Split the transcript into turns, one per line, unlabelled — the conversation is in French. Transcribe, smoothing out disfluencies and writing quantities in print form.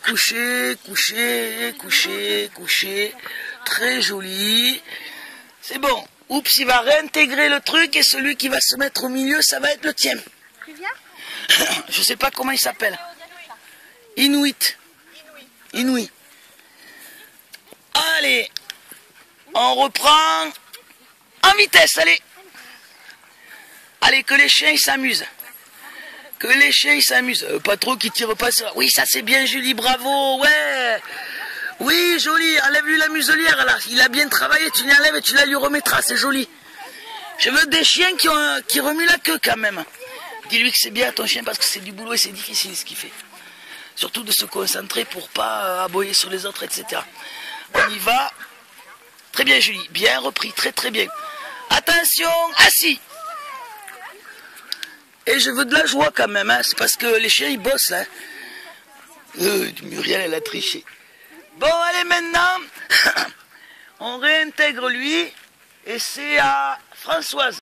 couché, couché, couché, couché. Très joli. C'est bon. Oups, il va réintégrer le truc et celui qui va se mettre au milieu, ça va être le tien.
Tu viens?
Je sais pas comment il s'appelle. Inuit. Inuit. Allez. On reprend en vitesse, allez. Allez, que les chiens ils s'amusent. Que les chiens ils s'amusent. Pas trop qu'ils tirent pas ça. Oui, ça c'est bien Julie, bravo, ouais. Oui, joli, enlève-lui la muselière là. Il a bien travaillé, tu l'enlèves et tu la lui remettras, c'est joli. Je veux des chiens qui remuent la queue quand même. Dis-lui que c'est bien à ton chien parce que c'est du boulot et c'est difficile ce qu'il fait. Surtout de se concentrer pour pas aboyer sur les autres, etc. On y va. Très bien Julie, bien repris, très très bien. Attention, assis. Et je veux de la joie quand même, hein. C'est parce que les chiens ils bossent là. Muriel elle a triché. Bon allez maintenant, on réintègre lui et c'est à Françoise.